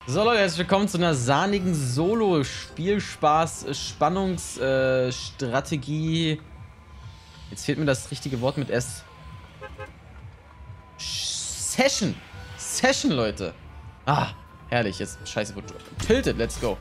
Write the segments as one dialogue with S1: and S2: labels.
S1: So Leute, herzlich willkommen zu einer sahnigen Solo-Spielspaß-Spannungsstrategie. Jetzt fehlt mir das richtige Wort mit S. Session. Session, Leute. Ah, herrlich. Jetzt scheiße. Tilted, let's go.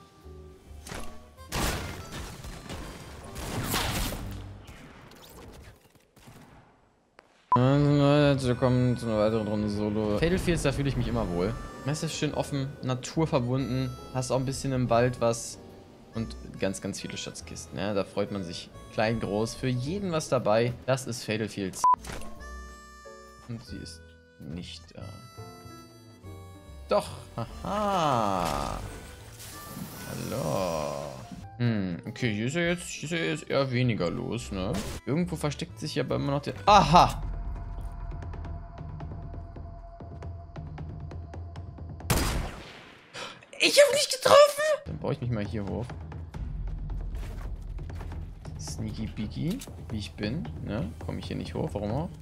S1: Willkommen zu einer weiteren Runde Solo. Fatal Fields, da fühle ich mich immer wohl. Es ist schön offen, naturverbunden, hast auch ein bisschen im Wald was und ganz, ganz viele Schatzkisten. Ja, da freut man sich klein, groß, für jeden was dabei. Das ist Fatal Fields. Und sie ist nicht da. Doch, haha. Hallo. Okay, hier ist ja jetzt eher weniger los, ne? Irgendwo versteckt sich aber immer noch der... Aha! Ich habe nicht getroffen! Dann baue ich mich mal hier hoch. Sneaky Beaky, wie ich bin, ne? Komme ich hier nicht hoch, warum auch?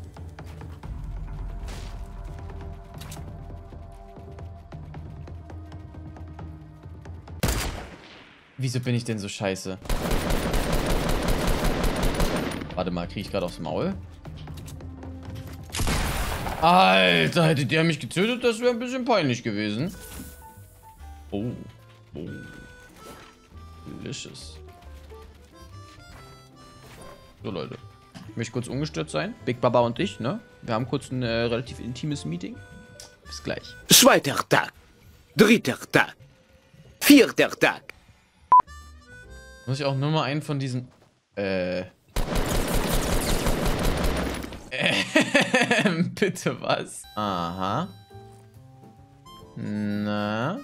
S1: Wieso bin ich denn so scheiße? Warte mal, kriege ich gerade aufs Maul? Alter, hätte der mich getötet, das wäre ein bisschen peinlich gewesen. Oh. Oh. Delicious. So, Leute. Ich möchte kurz ungestört sein. Big Baba und ich, ne? Wir haben kurz ein relativ intimes Meeting. Bis gleich.
S2: Zweiter Tag. Dritter Tag. Vierter Tag.
S1: Muss ich auch nur mal einen von diesen... Bitte was? Aha. Na?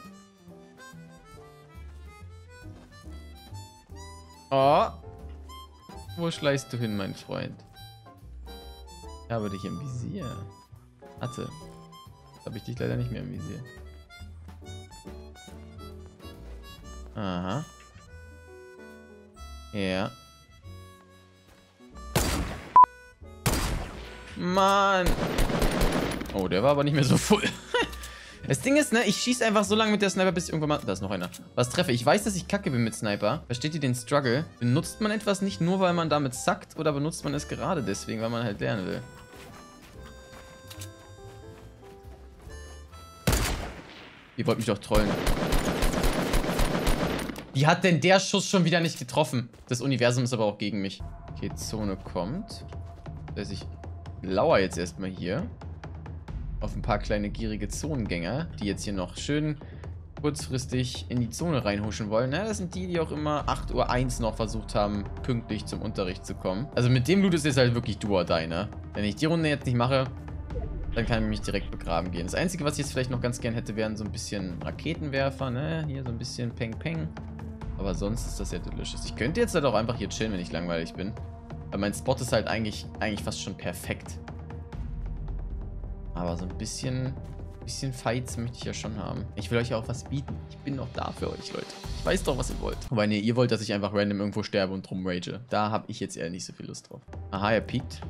S1: Oh. Wo schleichst du hin, mein Freund? Ich habe dich im Visier. Warte. Jetzt habe ich dich leider nicht mehr im Visier. Aha. Ja. Mann. Oh, der war aber nicht mehr so voll. Das Ding ist, ne, ich schieße einfach so lange mit der Sniper, bis ich irgendwann mal... Da ist noch einer. Was treffe. Ich weiß, dass ich kacke bin mit Sniper. Versteht ihr den Struggle? Benutzt man etwas nicht nur, weil man damit sackt, oder benutzt man es gerade deswegen, weil man halt lernen will? Ihr wollt mich doch trollen. Wie hat denn der Schuss schon wieder nicht getroffen? Das Universum ist aber auch gegen mich. Okay, Zone kommt. Das heißt, ich lauere jetzt erstmal hier auf ein paar kleine gierige Zonengänger, die jetzt hier noch schön kurzfristig in die Zone reinhuschen wollen. Na, das sind die, die auch immer 8:01 Uhr noch versucht haben, pünktlich zum Unterricht zu kommen. Also mit dem Loot ist jetzt halt wirklich do or die, ne? Wenn ich die Runde jetzt nicht mache, dann kann ich mich direkt begraben gehen. Das Einzige, was ich jetzt vielleicht noch ganz gern hätte, wären so ein bisschen Raketenwerfer, ne? Hier so ein bisschen Peng Peng. Aber sonst ist das ja delicious. Ich könnte jetzt halt auch einfach hier chillen, wenn ich langweilig bin. Weil mein Spot ist halt eigentlich fast schon perfekt. Aber so ein bisschen Fights möchte ich ja schon haben. Ich will euch ja auch was bieten. Ich bin noch da für euch, Leute. Ich weiß doch, was ihr wollt. Wobei, nee, ihr wollt, dass ich einfach random irgendwo sterbe und drum rage. Da habe ich jetzt eher nicht so viel Lust drauf. Aha, er piekt.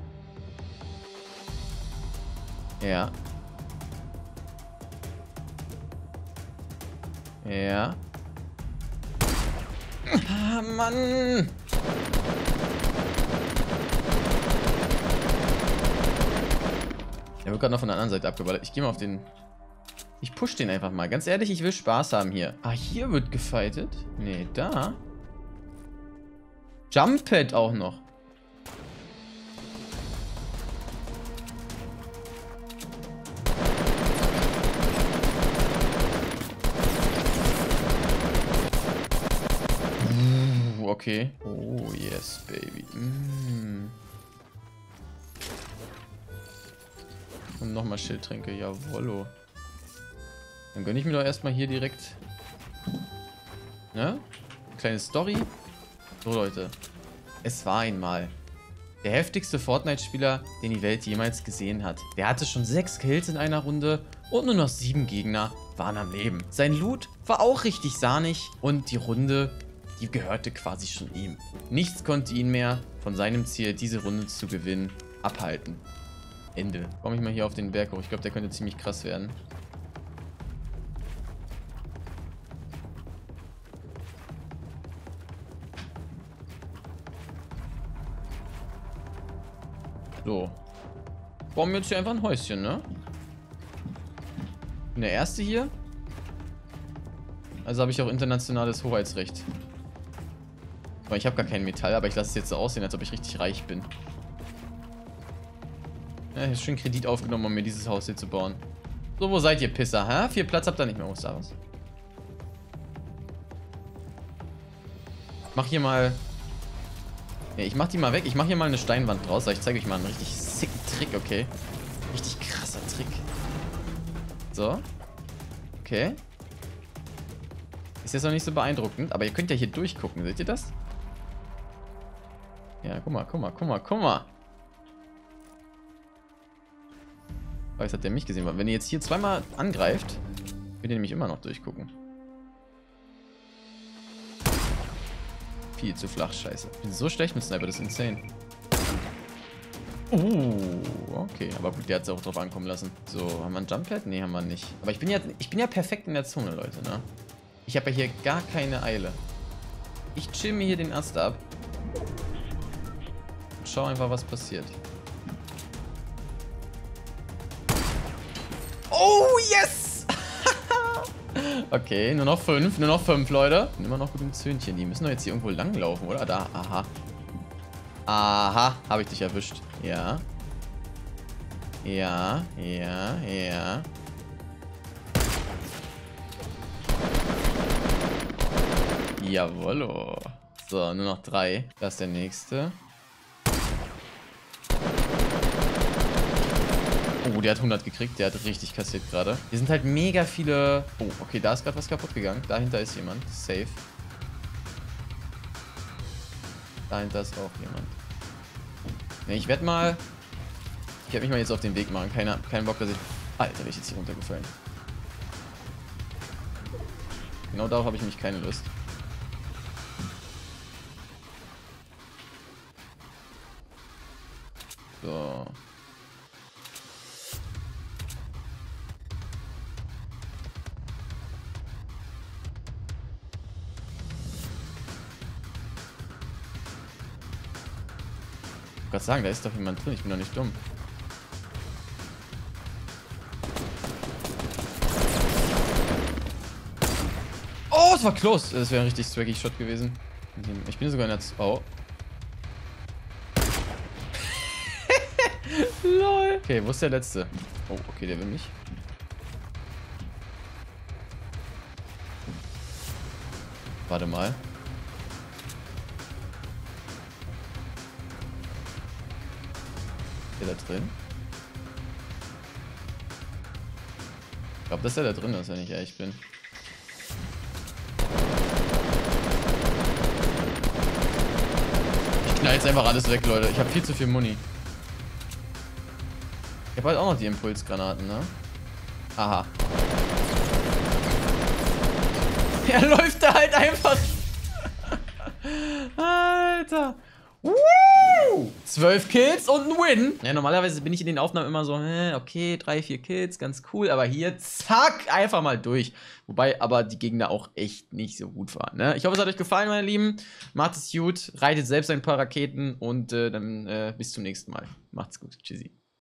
S1: Ja. Ja. Ah, Mann! Der wird gerade noch von der anderen Seite abgeballert. Ich gehe mal auf den... Ich push den einfach mal. Ganz ehrlich, ich will Spaß haben hier. Ah, hier wird gefightet? Nee, da. Jump Pad auch noch. Okay. Oh, yes, baby. Und nochmal Schildtränke. Jawollo. Dann gönne ich mir doch erstmal hier direkt... Ne? Kleine Story. So, Leute. Es war einmal der heftigste Fortnite-Spieler, den die Welt jemals gesehen hat. Der hatte schon 6 Kills in einer Runde und nur noch 7 Gegner waren am Leben. Sein Loot war auch richtig sahnig und die Runde, die gehörte quasi schon ihm. Nichts konnte ihn mehr von seinem Ziel, diese Runde zu gewinnen, abhalten. Ende. Komme ich mal hier auf den Berg hoch. Ich glaube, der könnte ziemlich krass werden. So. Bauen wir jetzt hier einfach ein Häuschen, ne? Bin der Erste hier. Also habe ich auch internationales Hoheitsrecht. Ich habe gar kein Metall, aber ich lasse es jetzt so aussehen, als ob ich richtig reich bin. Ja, ich habe schon Kredit aufgenommen, um mir dieses Haus hier zu bauen. So, wo seid ihr, Pisser, hä? 4 Platz habt ihr nicht mehr, was da was? Mach hier mal... Ja, ich mach die mal weg. Ich mach hier mal eine Steinwand draus. Ich zeige euch mal einen richtig sicken Trick, okay? Richtig krasser Trick. So. Okay. Ist jetzt noch nicht so beeindruckend, aber ihr könnt ja hier durchgucken. Seht ihr das? Ja, guck mal, guck mal, guck mal, guck mal. Oh, jetzt hat der mich gesehen. Wenn ihr jetzt hier zweimal angreift, könnt ihr nämlich immer noch durchgucken. Viel zu flach, scheiße. Ich bin so schlecht mit Sniper, das ist insane. Okay, aber gut, der hat es auch drauf ankommen lassen. So, haben wir ein Jumppad? Nee, haben wir nicht. Aber ich bin ja perfekt in der Zone, Leute, ne? Ich habe ja hier gar keine Eile. Ich chill mir hier den Ast ab. Und schau einfach, was passiert. Oh, yes! Okay, nur noch 5, Leute. Bin immer noch gut im Zöhnchen. Die müssen doch jetzt hier irgendwo langlaufen, oder? Da, aha. Aha, habe ich dich erwischt. Ja. Ja, ja, ja. Jawollo. So, nur noch 3. Das ist der nächste. Oh, der hat 100 gekriegt. Der hat richtig kassiert gerade. Hier sind halt mega viele... Oh, okay, da ist gerade was kaputt gegangen. Dahinter ist jemand. Safe. Dahinter ist auch jemand. Ne, ich werde mal... Ich werde mich mal jetzt auf den Weg machen. Kein Bock, dass ich... Alter, bin ich jetzt hier runtergefallen. Genau darauf habe ich nämlich keine Lust. So. Ich wollte gerade sagen, da ist doch jemand drin. Ich bin doch nicht dumm. Oh, es war close. Das wäre ein richtig swaggy Shot gewesen. Ich bin sogar in der... Oh. Lol. Okay, wo ist der letzte? Oh, okay, der will mich. Warte mal. Ist der da drin? Ich glaube, dass der da drin ist, wenn ich ehrlich bin. Ich knall jetzt einfach alles weg, Leute. Ich habe viel zu viel Muni. Ich habe halt auch noch die Impulsgranaten, ne? Aha. Er läuft da halt einfach. Alter. Woo! 12 Kills und ein Win. Ja, normalerweise bin ich in den Aufnahmen immer so, okay, 3, 4 Kills, ganz cool. Aber hier, zack, einfach mal durch. Wobei aber die Gegner auch echt nicht so gut waren. Ne? Ich hoffe, es hat euch gefallen, meine Lieben. Macht es gut, reitet selbst ein paar Raketen und dann bis zum nächsten Mal. Macht's gut. Tschüssi.